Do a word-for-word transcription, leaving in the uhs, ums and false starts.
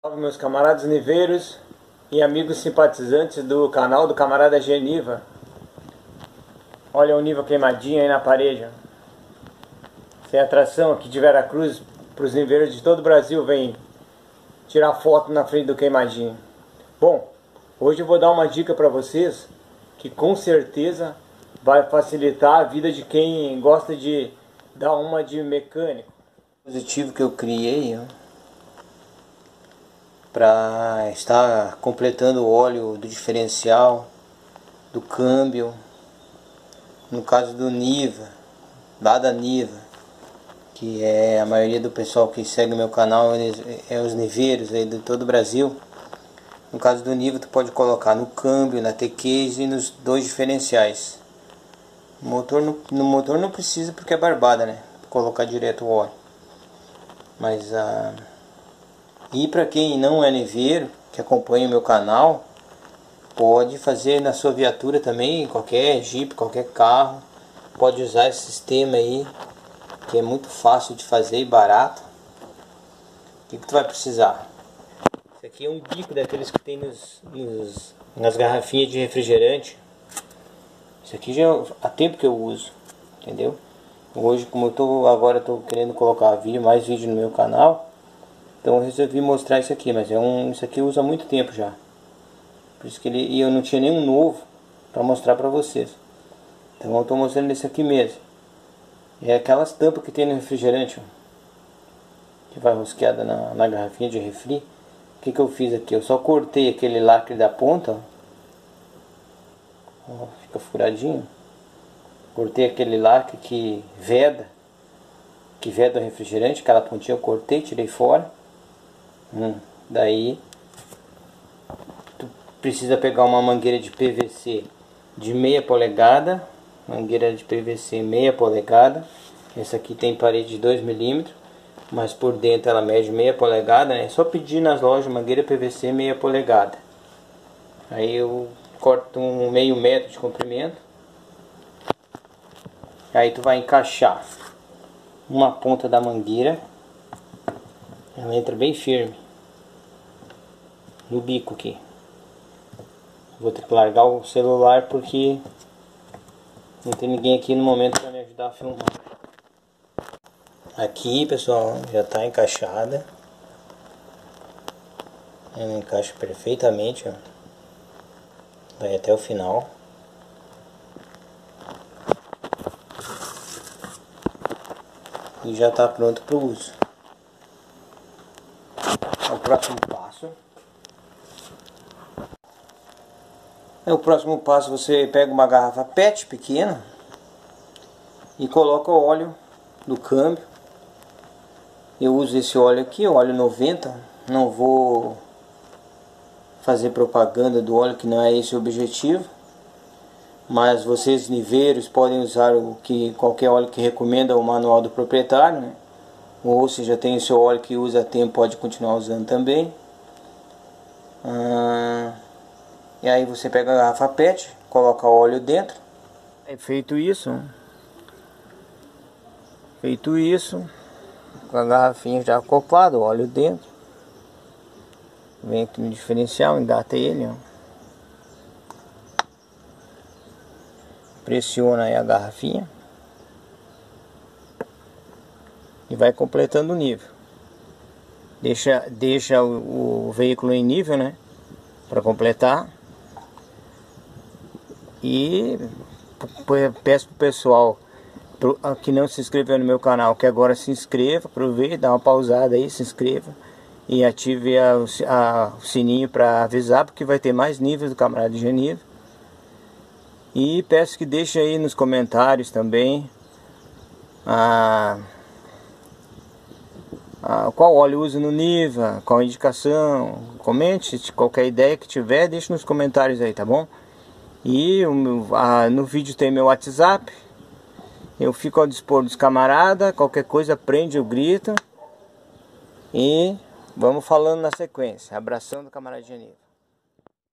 Salve, meus camaradas niveiros e amigos simpatizantes do canal do camarada Geniva. Olha o nível queimadinho aí na parede. Sem atração aqui de Veracruz, para os niveiros de todo o Brasil vem tirar foto na frente do queimadinho. Bom, hoje eu vou dar uma dica para vocês que com certeza vai facilitar a vida de quem gosta de dar uma de mecânico. O dispositivo que eu criei, ó, para estar completando o óleo do diferencial, do câmbio, no caso do Niva, lá da Niva, que é a maioria do pessoal que segue o meu canal, eles, é os niveiros aí de todo o Brasil. No caso do Niva, tu pode colocar no câmbio, na T-Case e nos dois diferenciais. No motor, no, no motor não precisa porque é barbada, né? Colocar direto o óleo. Mas a... Ah, e para quem não é niveiro, que acompanha o meu canal, pode fazer na sua viatura também, qualquer Jeep, qualquer carro. Pode usar esse sistema aí, que é muito fácil de fazer e barato. O que, que tu vai precisar? Esse aqui é um bico daqueles que tem nos, nos, nas garrafinhas de refrigerante. Isso aqui já há tempo que eu uso, entendeu? Hoje, como eu tô agora tô querendo colocar vídeo, mais vídeo no meu canal, então eu resolvi mostrar isso aqui, mas é um, isso aqui usa há muito tempo já. Por isso que ele, e eu não tinha nenhum novo para mostrar para vocês. Então eu estou mostrando esse aqui mesmo. É aquelas tampas que tem no refrigerante, ó, que vai rosqueada na, na garrafinha de refri. O que que eu fiz aqui? Eu só cortei aquele lacre da ponta, ó. Ó, fica furadinho. Cortei aquele lacre que veda, que veda o refrigerante, aquela pontinha eu cortei, tirei fora. Hum, daí tu precisa pegar uma mangueira de P V C de meia polegada, mangueira de P V C meia polegada. Essa aqui tem parede de dois milímetros, mas por dentro ela mede meia polegada, né? É só pedir nas lojas mangueira P V C meia polegada. Aí eu corto um meio metro de comprimento. Aí tu vai encaixar uma ponta da mangueira, ela entra bem firme no bico aqui. Vou ter que largar o celular porque não tem ninguém aqui no momento para me ajudar a filmar. Aqui, pessoal, já está encaixada. Ela encaixa perfeitamente, ó. Vai até o final. E já está pronto para o uso. O próximo passo é o próximo passo você pega uma garrafa PET pequena e coloca o óleo do câmbio. Eu uso esse óleo aqui, o óleo noventa. Não vou fazer propaganda do óleo, que não é esse o objetivo. Mas vocês niveiros podem usar o que qualquer óleo que recomenda o manual do proprietário, né? Ou se já tem o seu óleo que usa há tempo, pode continuar usando também. Hum, e aí você pega a garrafa PET, coloca o óleo dentro. É feito isso, feito isso, com a garrafinha já acoplada, o óleo dentro. Vem aqui no diferencial, engata ele, ó. Pressiona aí a garrafinha e vai completando o nível. Deixa, deixa o, o veículo em nível, né, para completar. E peço pro pessoal pro, que não se inscreveu no meu canal, que agora se inscreva, aproveite, dá uma pausada aí, se inscreva e ative a, a, o sininho para avisar, porque vai ter mais níveis do camarada Geniva. E peço que deixe aí nos comentários também a, a, qual óleo usa no Niva, qual a indicação. Comente qualquer ideia que tiver, deixe nos comentários aí, tá bom? E o meu, a, no vídeo tem meu WhatsApp. Eu fico ao dispor dos camaradas. Qualquer coisa, prende o grito. E vamos falando na sequência. Abração do camarada Geniva.